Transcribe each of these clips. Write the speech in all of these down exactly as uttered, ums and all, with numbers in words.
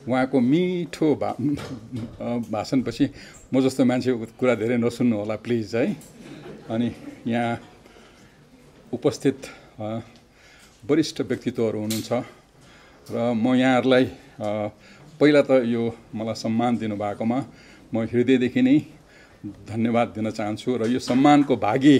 उहाँको मिठो भा भाषणपछि म जस्तो मान्छेको कुरा धेरै नसुन्नु होला प्लिज है। अनि यहाँ उपस्थित वरिष्ठ व्यक्तित्वहरू हुनुहुन्छ र म यहाँहरूलाई पहिला त यो मलाई सम्मान दिनुभएकोमा म हृदयदेखि नै धन्यवाद दिन चाहन्छु र यो सम्मानको भागी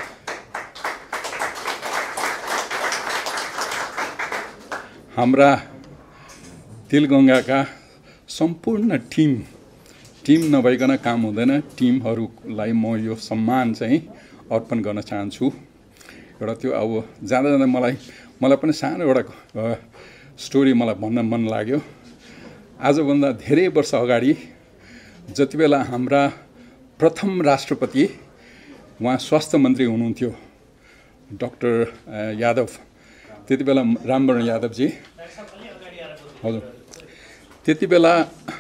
हाम्रा तिलगङ्गाका सम्पूर्ण टिम टिम नभइकन काम हुँदैन, टिमहरूलाई म यो सम्मान चाहिँ अर्पण गर्न चाहन्छु। एउटा त्यो अब जाँदा जाँदा मलाई मलाई पनि सानो एउटा स्टोरी मलाई भन्न मन लाग्यो। आजभन्दा धेरै वर्ष अगाडि जति बेला हाम्रा प्रथम राष्ट्रपति उहाँ स्वास्थ्य मन्त्री हुनुहुन्थ्यो डाक्टर यादव, त्यति बेला रामवरण यादवजी, हजुर, त्यति बेला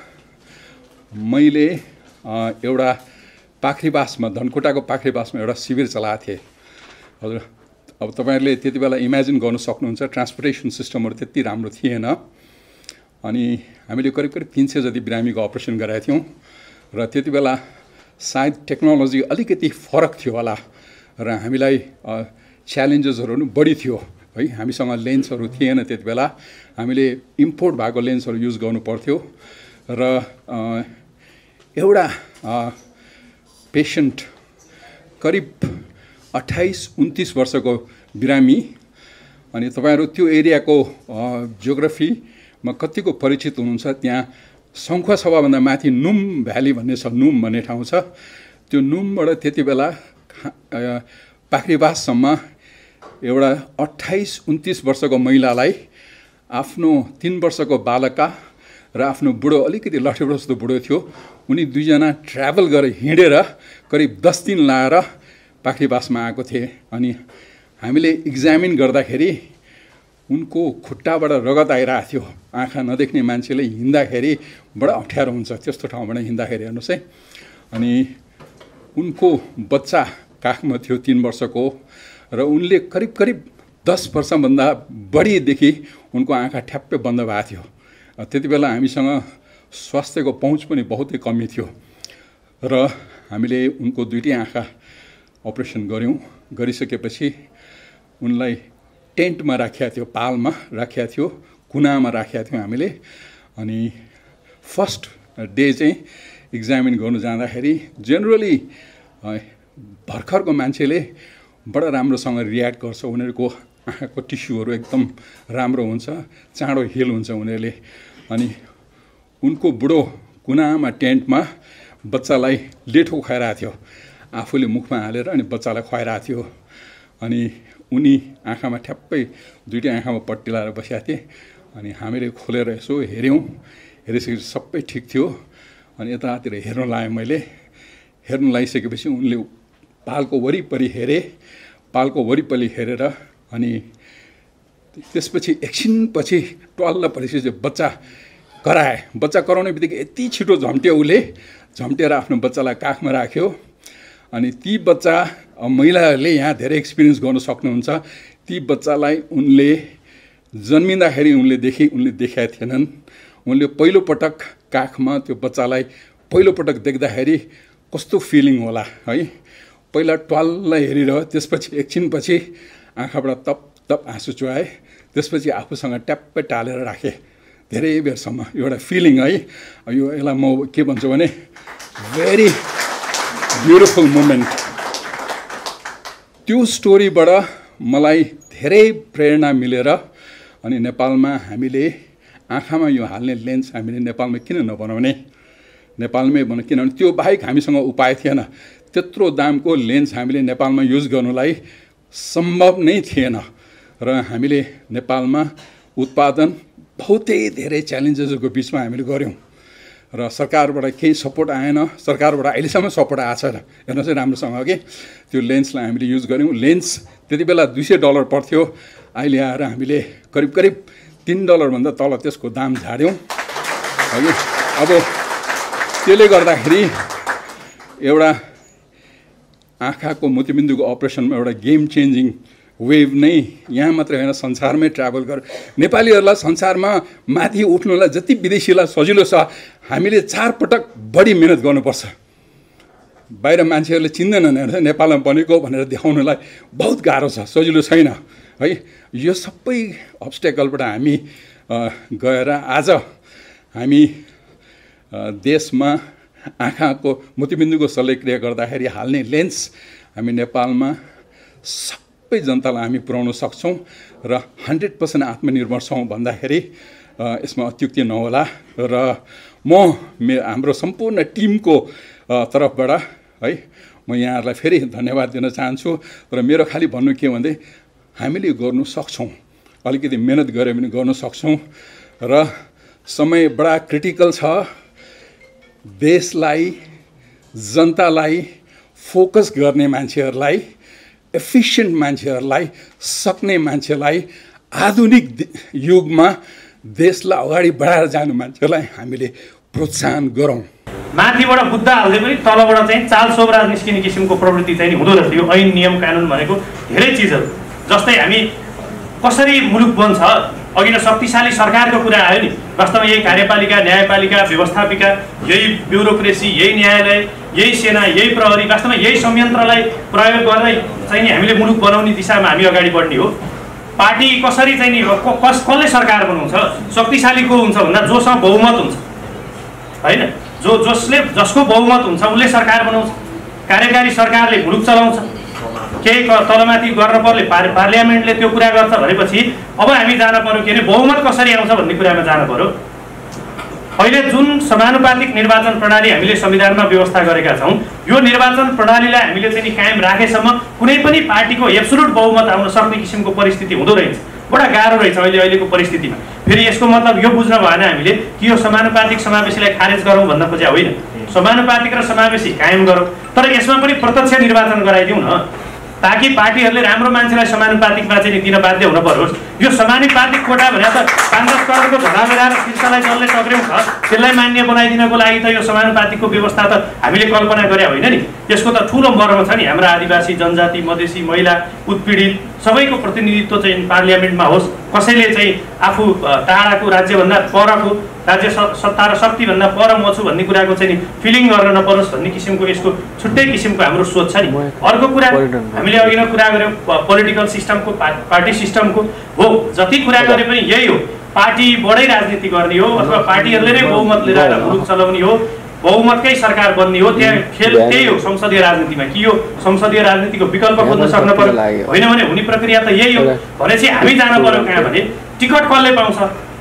मैले एउटा पाखरीबासमा धनकुटाको पाखरीबासमा एउटा शिविर चलाएको थिएँ। हजुर, अब तपाईँहरूले त्यति बेला इमेजिन गर्न सक्नुहुन्छ ट्रान्सपोर्टेसन सिस्टमहरू त्यति राम्रो थिएन। अनि हामीले करिब करिब तिन सय जति बिरामीको अपरेसन गराएका थियौँ र त्यति बेला सायद टेक्नोलोजी अलिकति फरक थियो होला र हामीलाई च्यालेन्जेसहरू पनि बढी थियो है। हामीसँग लेन्सहरू थिएन त्यति बेला, हामीले इम्पोर्ट भएको लेन्सहरू युज गर्नु पर्थ्यो र एउटा पेसेन्ट करिब अट्ठाइस उन्तिस वर्षको बिरामी। अनि तपाईँहरू त्यो एरियाको जियोग्राफीमा कतिको परिचित हुनुहुन्छ, त्यहाँ सङ्खुवा सभाभन्दा माथि नुम भ्याली भन्ने छ, नुम भन्ने ठाउँ छ। त्यो नुमबाट त्यति बेला पाखरीबाससम्म एउटा अट्ठाइस उन्तिस वर्षको महिलालाई आफ्नो तिन वर्षको बालका र आफ्नो बुढो अलिकति लठेबुढो जस्तो बुढो थियो, उनी दुईजना ट्राभल गरेर हिँडेर करिब दस दिन लाएर पाखरीबासमा आएको थिए। अनि हामीले इक्जामिन गर्दाखेरि उनको खुट्टाबाट रगत आइरहेको थियो। आँखा नदेख्ने मान्छेले हिँड्दाखेरि बडा अप्ठ्यारो हुन्छ त्यस्तो ठाउँबाट हिँड्दाखेरि, हेर्नुहोस् है। अनि उनको बच्चा काखमा थियो तीन वर्षको र उनले करिब करिब दस वर्षभन्दा बढीदेखि उनको आँखा ठ्याप्पै बन्द भएको थियो। त्यति बेला हामीसँग स्वास्थ्यको पहुँच पनि बहुतै कमी थियो र हामीले उनको दुईटै आँखा अपरेसन गऱ्यौँ। गरिसकेपछि उनलाई टेन्टमा राखेका थियो, पालमा राखेका थियो, कुनामा राखेका थियौँ हामीले। अनि फर्स्ट डे चाहिँ इक्जामिन गर्नु जाँदाखेरि जेनरली भर्खरको मान्छेले बडा राम्रोसँग रियाक्ट गर्छ, उनीहरूको आँखाको टिस्युहरू एकदम राम्रो हुन्छ, चाँडो हिल हुन्छ उनीहरूले। अनि उनको बुढो कुनामा टेन्टमा बच्चालाई लेठो खुवाइरहेको थियो, आफूले मुखमा हालेर अनि बच्चालाई खुवाइरहेको थियो। अनि उनी आँखामा ठ्याप्पै दुईटै आँखामा पट्टी लाएर बसेका थिए। अनि हामीले खोलेर यसो हेऱ्यौँ, हेरिसकेपछि सबै ठिक थियो। अनि यतातिर हेर्न लाएँ मैले, हेर्न लागिसकेपछि उनले पालको वरिपरि हेरे, पालको वरिपरि हेरेर अनि त्यसपछि एकछिनपछि टल्ल परेपछि बच्चा कराए। बच्चा कराउने बित्तिकै यति छिटो झम्ट्यो, उसले झम्टेर आफ्नो बच्चालाई काखमा राख्यो। अनि ती बच्चा महिलाहरूले यहाँ धेरै एक्सपिरियन्स गर्न सक्नुहुन्छ, ती बच्चालाई उनले जन्मिँदाखेरि उनले देखे उनले देखाएका थिएनन्। उनले पहिलोपटक काखमा त्यो बच्चालाई पहिलोपटक देख्दाखेरि कस्तो फिलिङ होला है। पहिला ट्वाल्ल हेरेर त्यसपछि एकछिनपछि आँखाबाट तप तप आँसु चुहाए, त्यसपछि आफूसँग ट्याप्पै टालेर राखेँ धेरै बेरसम्म। एउटा फिलिङ है, यो यसलाई म के भन्छु भने भेरी ब्युटिफुल मोमेन्ट। त्यो स्टोरीबाट मलाई धेरै प्रेरणा मिलेर अनि नेपालमा हामीले आँखामा यो हाल्ने लेन्स हामीले नेपालमा किन नबनाउने, नेपालमै बनाउने, किनभने त्यो बाहेक हामीसँग उपाय थिएन। त्यत्रो दामको लेन्स हामीले नेपालमा युज गर्नुलाई सम्भव नै थिएन र हामीले नेपालमा उत्पादन बहुतै धेरै च्यालेन्जेसको बिचमा हामीले गऱ्यौँ र सरकारबाट केही सपोर्ट आएन। सरकारबाट अहिलेसम्म सपोर्ट आएको छैन, हेर्नुहोस् है राम्रोसँग कि त्यो लेन्सलाई हामीले युज गऱ्यौँ। लेन्स त्यति बेला दुई सय डलर पर्थ्यो, अहिले आएर हामीले करिब करिब तिन डलरभन्दा तल त्यसको दाम झाड्यौँ है। अब त्यसले गर्दाखेरि एउटा आँखाको मोतीबिन्दुको अपरेसनमा एउटा गेम चेन्जिङ वेभ नै यहाँ मात्रै होइन संसारमै ट्राभल गर नेपालीहरूलाई संसारमा माथि उठ्नुलाई जति विदेशीलाई सजिलो छ हामीले चार पटक बढी मेहनत गर्नुपर्छ। बाहिर मान्छेहरूले चिन्दैनन् नेपालमा बनेको भनेर देखाउनलाई बहुत गाह्रो छ, सजिलो छैन है। यो सबै अब्स्टेकलबाट हामी गएर आज हामी देशमा आँखाको मोतीबिन्दुको शल्यक्रिया गर्दाखेरि हाल्ने लेन्स हामी नेपालमा सबै जनतालाई हामी पुर्याउन सक्छौँ र हन्ड्रेड पर्सेन्ट आत्मनिर्भर छौँ भन्दाखेरि यसमा अत्युक्ति नहोला। र म मे हाम्रो सम्पूर्ण टिमको तर्फबाट है म यहाँहरूलाई फेरि धन्यवाद दिन चाहन्छु। र मेरो खालि भन्नु के भन्दै हामीले गर्नु सक्छौँ, अलिकति मेहनत गऱ्यो भने गर्नु सक्छौँ। र समय बडा क्रिटिकल छ, देशलाई जनतालाई फोकस गर्ने मान्छेहरूलाई, एफिसियन्ट मान्छेहरूलाई, सक्ने मान्छेलाई, आधुनिक युगमा देशलाई अगाडि बढाएर जानु मान्छेलाई हामीले प्रोत्साहन गरौँ। माथिबाट बुद्ध हाल्दै पनि तलबाट चाहिँ चाल सोब्रा निस्किने किसिमको प्रवृत्ति चाहिँ हुँदो रहेछ। यो ऐन नियम कानुन भनेको धेरै चिजहरू, जस्तै हामी कसरी मुलुक बन्छ, अघि नै शक्तिशाली सरकारको कुरा आयो नि। वास्तवमा यही कार्यपालिका, न्यायपालिका, व्यवस्थापिका, यही ब्युरोक्रेसी, यही न्यायालय, यही सेना, यही प्रहरी, वास्तवमा यही संयन्त्रलाई प्रयोग गर्दै चाहिँ नि हामीले मुलुक बनाउने दिशामा हामी अगाडि बढ्ने हो। पार्टी कसरी चाहिँ नि कस कसले सरकार बनाउँछ, शक्तिशाली को हुन्छ भन्दा जोसँग बहुमत हुन्छ होइन, जो जसले जसको बहुमत हुन्छ उसले सरकार बनाउँछ। कार्यकारी सरकारले मुलुक चलाउँछ, केही तलमाथि गर्न पर्ने पार्लियामेन्टले त्यो कुरा गर्छ भनेपछि अब हामी जान पर्यो के अरे बहुमत कसरी आउँछ भन्ने कुरामा जान पर्यो। अहिले जुन समानुपातिक निर्वाचन प्रणाली हामीले संविधानमा व्यवस्था गरेका छौँ, यो निर्वाचन प्रणालीलाई हामीले चाहिँ कायम राखेसम्म कुनै पनि पार्टीको एब्सोल्युट बहुमत आउन सक्ने किसिमको परिस्थिति हुँदो रहेछ। बडा गाह्रो रहेछ अहिले अहिलेको परिस्थितिमा। फेरि यसको मतलब यो बुझ्न भएन हामीले कि यो समानुपातिक समावेशीलाई खारेज गरौँ भन्न खोज्या होइन, समानुपातिक र समावेशी कायम गरौँ, तर यसमा पनि प्रत्यक्ष निर्वाचन गराइदिउँ न, ताकि पार्टीहरूले राम्रो मान्छेलाई समानुपातिकमा चाहिँ दिन बाध्य हुन परोस्। यो समानुपातिक कोटा भने त पाँच दस करोडको झडाबेरा र शीर्षलाई जसले टक्र्याउँ छ त्यसलाई मान्य बनाइदिनको लागि त यो समानुपातिकको व्यवस्था त हामीले कल्पना गरे होइन नि। यसको त ठुलो मर्म छ नि, हाम्रा आदिवासी, जनजाति, मधेसी, महिला, उत्पीडित सबैको प्रतिनिधित्व चाहिँ पार्लियामेन्टमा होस्। कसैले चाहिँ आफू टाढाको राज्यभन्दा परको राज्य सत्ता र शक्तिभन्दा पर म छु भन्ने कुराको चाहिँ फिलिङ गर्न नपरोस् भन्ने किसिमको यसको छुट्टै किसिमको हाम्रो सोच छ नि। अर्को कुरा हामीले अघि नै कुरा गऱ्यौँ पोलिटिकल सिस्टमको, पार्टी सिस्टमको हो, जति कुरा गरे पनि यही हो, पार्टीबाटै राजनीति गर्ने हो अथवा पार्टीहरूले नै बहुमत लिएर मुलुक चलाउने हो, बहुमतकै सरकार बन्ने हो। त्यहाँ खेल त्यही हो संसदीय राजनीतिमा, कि यो संसदीय राजनीतिको विकल्प खोज्न सक्न पर्यो, होइन भने हुने प्रक्रिया त यही हो। भनेपछि हामी जान पर्यो कहाँ भने टिकट कसले पाउँछ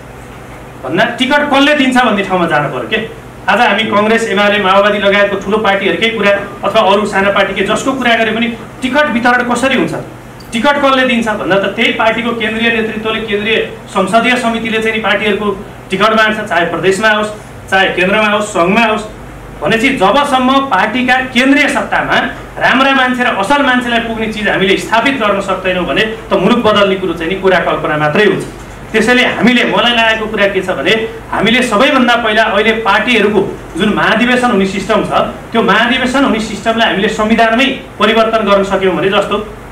भन्दा टिकट कसले दिन्छ भन्ने ठाउँमा जानु पर्यो के। आज हामी कङ्ग्रेस, एमाले, माओवादी लगायतको ठुलो पार्टीहरूकै कुरा अथवा अरू साना पार्टीकै जसको कुरा गरे पनि टिकट वितरण कसरी हुन्छ, टिकट कसले दिन्छ भन्दा त त्यही पार्टीको केन्द्रीय नेतृत्वले, केन्द्रीय संसदीय समितिले चाहिँ पार्टीहरूको टिकट बाँड्छ, चाहे प्रदेशमा होस् चाहे केन्द्रमा होस् सङ्घमा होस्। भनेपछि जबसम्म पार्टीका केन्द्रीय सत्तामा राम्रा मान्छे र असल मान्छेलाई पुग्ने चिज हामीले स्थापित गर्न सक्दैनौँ भने त मुलुक बदल्ने कुरो चाहिँ नि कुरा कल्पना मात्रै हुन्छ। त्यसैले हामीले मलाई लागेको कुरा के छ भने हामीले सबैभन्दा पहिला अहिले पार्टीहरूको जुन महाधिवेशन हुने सिस्टम छ त्यो महाधिवेशन हुने सिस्टमलाई हामीले संविधानमै परिवर्तन गर्न सक्यौँ भने, जस्तो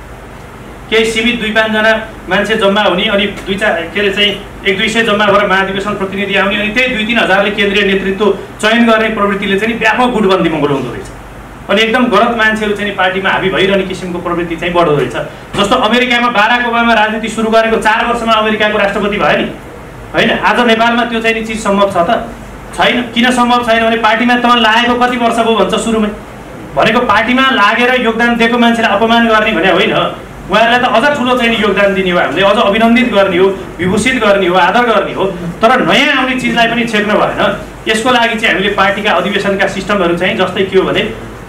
केही सीमित दुई पाँचजना मान्छे जम्मा हुने, अनि दुई चार के अरे चाहिँ एक दुई सय जम्मा भएर महाधिवेशन प्रतिनिधि आउने, अनि त्यही दुई तिन हजारले केन्द्रीय नेतृत्व चयन गर्ने प्रवृत्तिले चाहिँ व्यापक गुटबन्दीमा बोलाउँदो रहेछ। अनि एकदम गलत मान्छेहरू चाहिँ पार्टीमा हाबी भइरहने किसिमको प्रवृत्ति चाहिँ बढ्दो रहेछ। जस्तो अमेरिकामा बाराक ओबामा राजनीति सुरु गरेको चार वर्षमा अमेरिकाको राष्ट्रपति भयो नि, होइन? आज नेपालमा त्यो चाहिँ चिज सम्भव छ त छैन? किन सम्भव छैन भने पार्टीमा त लागेको कति वर्ष भयो भन्छ सुरुमै, भनेको पार्टीमा लागेर योगदान दिएको मान्छेलाई अपमान गर्ने भने होइन, उहाँहरूलाई त अझ ठुलो चाहिँ योगदान दिने हो, हामीले अझ अभिनन्दित गर्ने हो, विभूषित गर्ने हो, आदर गर्ने हो। तर नयाँ आउने चिजलाई पनि छेक्न भएन। यसको लागि चाहिँ हामीले पार्टीका अधिवेशनका सिस्टमहरू चाहिँ जस्तै के हो भने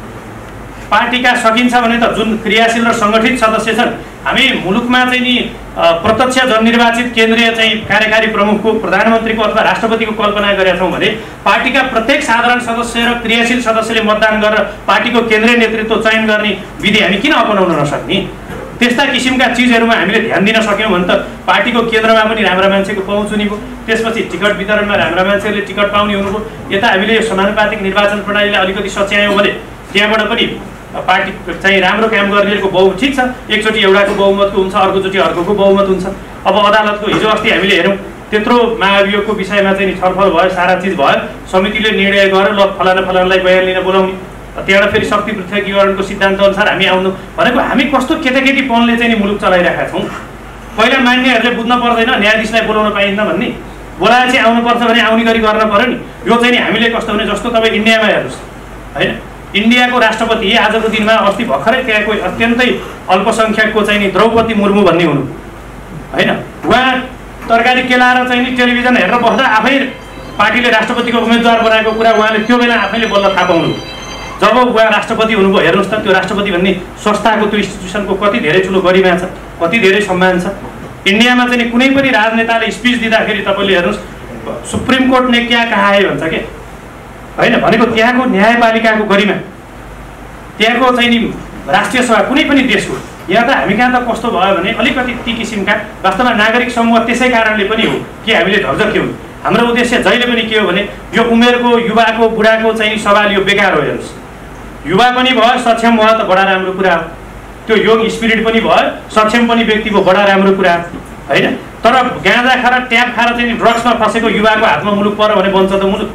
पार्टीका सकिन्छ भने त जुन क्रियाशील र सङ्गठित सदस्य छन्, हामी मुलुकमा चाहिँ नि प्रत्यक्ष जननिर्वाचित केन्द्रीय चाहिँ कार्यकारी प्रमुखको, प्रधानमन्त्रीको अथवा राष्ट्रपतिको कल्पना गरेका छौँ भने पार्टीका प्रत्येक साधारण सदस्य र क्रियाशील सदस्यले मतदान गरेर पार्टीको केन्द्रीय नेतृत्व चयन गर्ने विधि हामी किन अपनाउन नसक्ने? त्यस्ता किसिमका चिजहरूमा हामीले ध्यान दिन सक्यौँ भने त पार्टीको केन्द्रमा पनि राम्रा मान्छेको पहुँच हुने भयो, त्यसपछि टिकट वितरणमा राम्रा मान्छेहरूले टिकट पाउने हुनुभयो। यता हामीले समानुपातिक निर्वाचन प्रणालीलाई अलिकति सच्यायौँ भने त्यहाँबाट पनि पार्टी चाहिँ राम्रो काम गरिरहेको बहुमत ठिक छ, एकचोटि एउटाको बहुमतको हुन्छ, अर्कोचोटि अर्कोको बहुमत हुन्छ। अब अदालतको हिजो अस्ति हामीले हेरौँ त्यत्रो महाभियोगको विषयमा चाहिँ छलफल भयो, सारा चिज भयो, समितिले निर्णय गर्यो ल फलाना फलानालाई बयान लिन बोलाउने, त्यहाँबाट फेरि शक्ति पृथकीकरणको सिद्धान्त अनुसार हामी आउनु भनेको हामी कस्तो केटाकेटीपनले चाहिँ मुलुक चलाइरहेका छौँ। पहिला मान्नेहरूले बुझ्न पर्दैन न्यायाधीशलाई बोलाउन पाइन्न भन्ने, बोलाएर चाहिँ आउनुपर्छ भने आउने गरी गर्न पऱ्यो नि। यो चाहिँ नि हामीले कस्तो भने जस्तो तपाईँ इन्डियामा हेर्नुहोस् होइन, इन्डियाको राष्ट्रपति आजको दिनमा अस्ति भर्खरै त्यहाँको अत्यन्तै अल्पसङ्ख्यकको चाहिँ नि द्रौपदी मुर्मू भन्ने हुनु होइन, उहाँ तरकारी केलाएर चाहिँ नि टेलिभिजन हेरेर बस्दा आफै पार्टीले राष्ट्रपतिको उम्मेदवार बनाएको कुरा उहाँले त्यो बेला आफैले बल्ल थाहा पाउनु। जब उहाँ राष्ट्रपति हुनुभयो हेर्नुहोस् त त्यो राष्ट्रपति भन्ने संस्थाको त्यो इन्स्टिट्युसनको कति धेरै ठुलो गरिमा छ, कति धेरै सम्मान छ। इन्डियामा चाहिँ नि कुनै पनि राजनेताले स्पिच दिँदाखेरि तपाईँले हेर्नुहोस् सुप्रिम कोर्ट ने क्या कहा है भन्छ के होइन, भनेको त्यहाँको न्यायपालिकाको गरिमा, त्यहाँको चाहिँ नि राष्ट्रिय सभा कुनै पनि देशको। यहाँ त हामी कहाँ त कस्तो भयो भने अलिकति ती किसिमका वास्तवमा नागरिक समूह त्यसै कारणले पनि हो कि हामीले झर्झक्यौँ। हाम्रो उद्देश्य जहिले पनि के हो भने यो उमेरको युवाको बुढाको चाहिँ सवाल यो बेकार हो। हेर्नुहोस् युवा पनि भयो, सक्षम भयो त बडा राम्रो कुरा हो, त्यो यङ स्पिरिट पनि भयो, सक्षम पनि व्यक्ति भयो, बडा राम्रो कुरा होइन। तर गाँजा खाएर ट्याप खाएर चाहिँ ड्रग्समा फसेको युवाको हातमा मुलुक पर्यो भने बन्छ त मुलुक।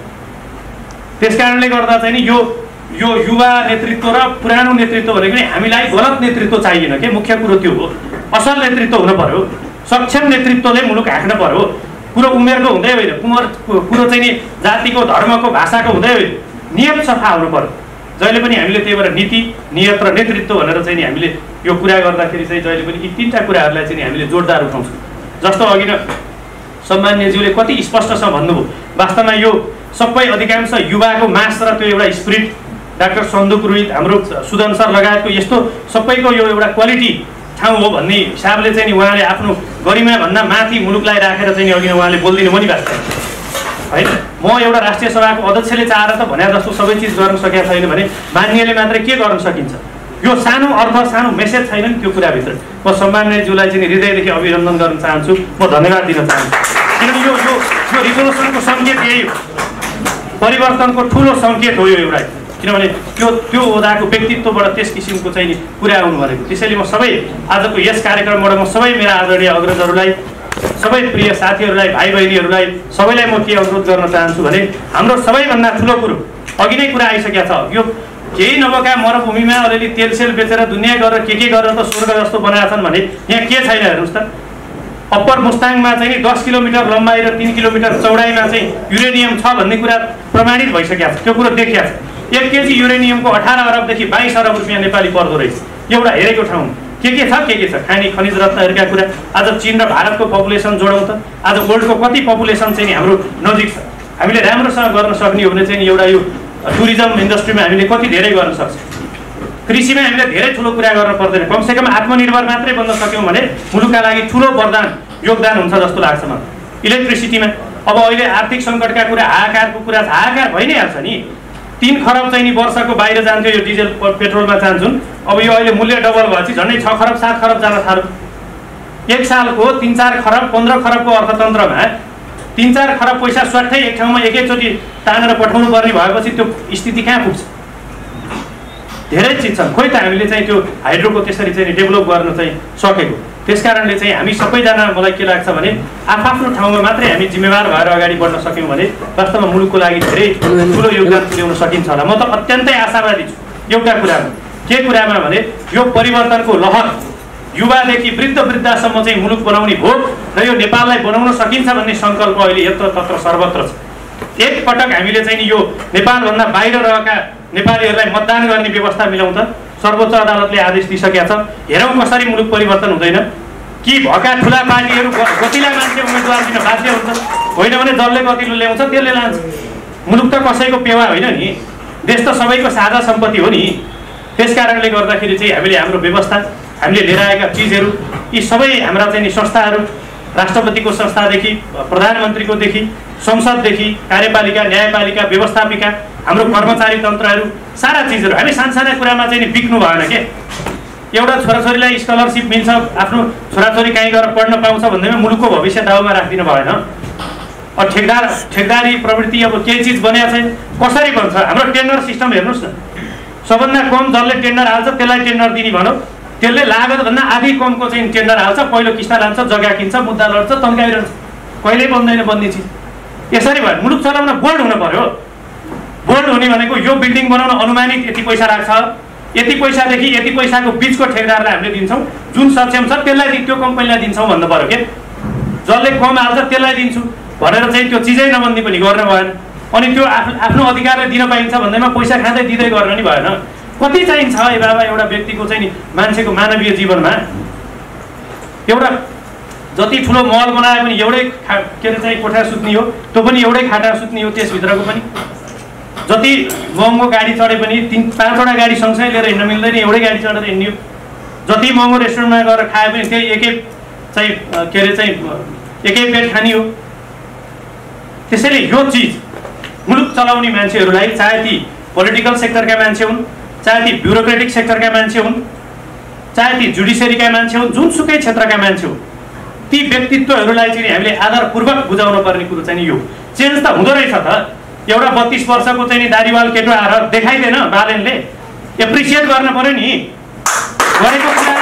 त्यस कारणले गर्दा चाहिँ नि यो यो युवा नेतृत्व र पुरानो नेतृत्व भनेको नि हामीलाई गलत नेतृत्व चाहिएन के, मुख्य कुरो त्यो हो। असल नेतृत्व हुन पर्यो, सक्षम नेतृत्वले मुलुक हाँक्न पर्यो। कुरो उमेरको हुँदै होइन, कुमर कुरो चाहिँ नि जातिको धर्मको भाषाको हुँदै होइन, नियत सफा हुनु पर्यो। जहिले पनि हामीले त्यही भएर नीति नियत र नेतृत्व भनेर चाहिँ नि हामीले यो कुरा गर्दाखेरि चाहिँ जहिले पनि यी तिनवटा कुराहरूलाई चाहिँ हामीले जोडदार उठाउँछौँ। जस्तो अघि न सम्मान्यज्यूले कति स्पष्टसँग भन्नुभयो, वास्तवमा यो सबै अधिकांश युवाको मास र त्यो एउटा स्पिरिट डाक्टर सन्दुक रोहित हाम्रो सुदन सर लगायतको यस्तो सबैको यो एउटा क्वालिटी ठाउँ हो भन्ने हिसाबले चाहिँ नि उहाँले आफ्नो गरिमाभन्दा माथि मुलुकलाई राखेर चाहिँ नि अघि नै उहाँले बोलिदिनु पनि भएको छ होइन। म एउटा राष्ट्रिय सभाको अध्यक्षले चाहेर त भने जस्तो सबै चिज गर्न सकेका छैन भने मान्यले मात्रै के गर्न सकिन्छ। यो सानो अर्थ सानो मेसेज छैन नि त्यो कुराभित्र। म सम्मान्यज्यूलाई चाहिँ हृदयदेखि अभिनन्दन गर्न चाहन्छु, म धन्यवाद दिन चाहन्छु। किनभने यो यो यो रिभोल्युसनको सङ्केत यही हो, परिवर्तनको ठुलो सङ्केत हो यो एउटा। किनभने त्यो त्यो ओदाको व्यक्तित्वबाट त्यस किसिमको चाहिँ नि कुरा आउनु भनेको। त्यसैले म सबै आजको यस कार्यक्रमबाट म सबै मेरा आदरणीय अग्रजहरूलाई, सबै प्रिय साथीहरूलाई, भाइ बहिनीहरूलाई सबैलाई म के अनुरोध गर्न चाहन्छु भने हाम्रो सबैभन्दा ठुलो कुरो अघि नै कुरा आइसकेको छ, यो केही नभएका मरुभूमिमा अलिअलि तेलसेल बेचेर दुनियाँ गरेर के के गरेर त स्वर्ग जस्तो बनाएका छन् भने यहाँ के छैन हेर्नुहोस् त। अप्पर मुस्ताङमा चाहिँ दस किलोमिटर लम्बाइ र तिन किलोमिटर चौडाइमा चाहिँ युरेनियम छ भन्ने कुरा प्रमाणित भइसकेको छ, त्यो कुरो देखिएको छ। एक केजी युरेनियमको अठार अरबदेखि बाइस अरब रुपियाँ नेपाली पर्दो रहेछ एउटा हेरेको ठाउँ। के के छ के के छ खानी खनिज रत्नहरूका कुरा। आज चीन र भारतको पपुलेसन जोडौँ त, आज वर्ल्डको कति पपुलेसन चाहिँ नि हाम्रो नजिक छ। हामीले राम्रोसँग गर्न सक्ने हो भने चाहिँ एउटा यो टुरिज्म इन्डस्ट्रीमा हामीले कति धेरै गर्न सक्छ। कृषिमा हामीले धेरै ठुलो कुरा गर्न पर्दैन, कमसेकम आत्मनिर्भर मात्रै बन्न सक्यौँ भने मुलुकका लागि ठुलो वरदान योगदान हुन्छ जस्तो लाग्छ मलाई। इलेक्ट्रिसिटीमा अब अहिले आर्थिक सङ्कटका कुरा, हाहाकारको कुरा हाहाकार भइ नै हाल्छ नि। तीन खरब चाहिँ नि वर्षको बाहिर जान्थ्यो यो डिजल पेट्रोलमा चाहन्छन्, अब यो अहिले मूल्य डबल भएपछि झन्डै छ खरब सात खरब जान थाल्यो। एक सालको तिन चार खरब पन्ध्र खरबको अर्थतन्त्रमा तिन चार खरब पैसा स्वाट्टै एक ठाउँमा एकैचोटि तानेर पठाउनु पर्ने भएपछि त्यो स्थिति कहाँ पुग्छ। धेरै चिज छन्, खोइ त हामीले चाहिँ त्यो हाइड्रोको त्यसरी चाहिँ डेभलप गर्न चाहिँ सकेको। त्यस कारणले चाहिँ हामी सबैजना मलाई के लाग्छ भने आफ्नो ठाउँमा मात्रै हामी जिम्मेवार भएर अगाडि बढ्न सक्यौँ भने वास्तवमा मुलुकको लागि धेरै ठुलो योगदान पुर्याउन सकिन्छ होला। म त अत्यन्तै आशावादी छु एउटा कुरामा, के कुरामा भने यो परिवर्तनको लहर युवादेखि वृद्ध वृद्धासम्म चाहिँ मुलुक बनाउने भोग र यो नेपाललाई बनाउन सकिन्छ भन्ने सङ्कल्प अहिले यत्र तत्र सर्वत्र छ। एकपटक हामीले चाहिँ नि यो नेपालभन्दा बाहिर रहेका नेपालीहरूलाई मतदान गर्ने व्यवस्था मिलाउँ त। सर्वोच्च अदालतले आदेश दिइसकेका छ, हेरौँ कसरी मुलुक परिवर्तन हुँदैन। कि भएका ठुला पार्टीहरू गतिला मान्छे उम्मेदवार दिन बाध्य हुन्छ, होइन भने जसले गतिलो ल्याउँछ त्यसले लान्छ। मुलुक त कसैको पेवा होइन नि, देश त सबैको साझा सम्पत्ति हो नि। त्यस कारणले गर्दाखेरि चाहिँ हामीले हाम्रो व्यवस्था, हामीले लिएर आएका चिजहरू, यी सबै हाम्रा चाहिँ नि संस्थाहरू, राष्ट्रपतिको संस्थादेखि प्रधानमन्त्रीकोदेखि संसददेखि कार्यपालिका न्यायपालिका व्यवस्थापिका हाम्रो कर्मचारी तन्त्रहरू, सारा चिजहरू हामी सानसाना कुरामा चाहिँ नि बिक्नु भएन के। एउटा छोराछोरीलाई स्कलरसिप मिल्छ, आफ्नो छोराछोरी कहीँ गएर पढ्न पाउँछ भन्दैमा मुलुकको भविष्य दाउमा राखिदिनु भएन। अब ठेकदार ठेकदारी प्रवृत्ति अब केही चिज बनेको छैन, कसरी बन्छ। हाम्रो टेन्डर सिस्टम हेर्नुहोस् न, सबभन्दा कम जसले टेन्डर हाल्छ त्यसलाई टेन्डर दिने भनौँ, त्यसले लागतभन्दा आधी कमको चाहिँ टेन्डर हाल्छ, पहिलो किस्ता लान्छ, जग्गा किन्छ, मुद्दा लड्छ, तन्काइरहन्छ, कहिल्यै बन्दैन बन्ने चिज। यसरी भयो मुलुक चलाउन बोल्ड हुनु पर्यो। बोल्ड हुने भनेको यो बिल्डिङ बनाउन अनुमानित यति पैसा लाग्छ, यति पैसादेखि यति पैसाको बिचको ठेकेदारलाई हामीले दिन्छौँ, जुन सक्षम छ त्यसलाई त्यो कम्पनीलाई दिन्छौँ भन्नु पर्यो के। जसले कम हाल्छ त्यसलाई दिन्छु भनेर चाहिँ त्यो चिजै नबन्दी पनि गर्न भएन। अनि त्यो आफ्नो आफ्नो अधिकारले दिन पाइन्छ भन्दैमा पैसा खाँदै दिँदै गर्न नि भएन। कति चाहिन्छ ए बाबा एउटा व्यक्तिको चाहिँ नि मान्छेको मानवीय जीवनमा? एउटा जति ठुलो महल बनाए पनि एउटै के अरे चाहिँ कोठा सुत्ने हो, त्यो पनि एउटै खाटा सुत्ने हो, त्यसभित्रको पनि जति महँगो गाडी चढे पनि तिन पाँचवटा गाडी सँगसँगै लिएर हिँड्न मिल्दैन, एउटै गाडी चढेर हिँड्ने हो। जति महँगो रेस्टुरेन्टमा गएर खाए पनि त्यही एकै चाहिँ के अरे चाहिँ एकै पेट खाने हो। त्यसैले यो चिज मुलुक चलाउने मान्छेहरूलाई, चाहे ती पोलिटिकल सेक्टरका मान्छे हुन्, चाहे ती ब्युरोक्रेटिक सेक्टरका मान्छे हुन्, चाहे ती जुडिसियरीका मान्छे हुन्, जुनसुकै क्षेत्रका मान्छे हुन्, ती व्यक्तित्वहरूलाई चाहिँ हामीले आधारपूर्वक बुझाउनु पर्ने कुरो चाहिँ यो चेन्ज त हुँदो रहेछ त। एउटा बत्तीस वर्षको चाहिँ नि दारीवाल केटो आएर देखाइदिएन बालेनले, एप्रिसिएट गर्न पर्यो नि, गरेको कुरा